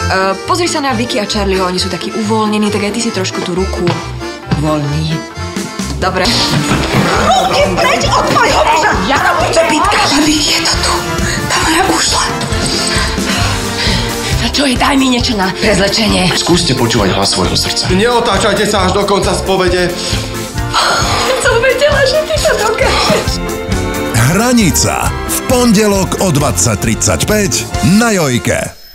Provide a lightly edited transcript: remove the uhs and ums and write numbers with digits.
Pozri sa na Vicky a Charlieho, oni sú takí uvoľnení, tak aj ty si trošku tú ruku uvoľní. Dobre. Ruky preč od mojho muža! Čo pýtka? Vicky, je to tu. Tamara ušla. A čo je? Daj mi niečo na prezlečenie. Skúste počúvať hlas svojho srdca. Neotáčajte sa až do konca spovede. Som vedela, že ty to dokážeš. Hranica. V pondelok o 20:35 na Jojke.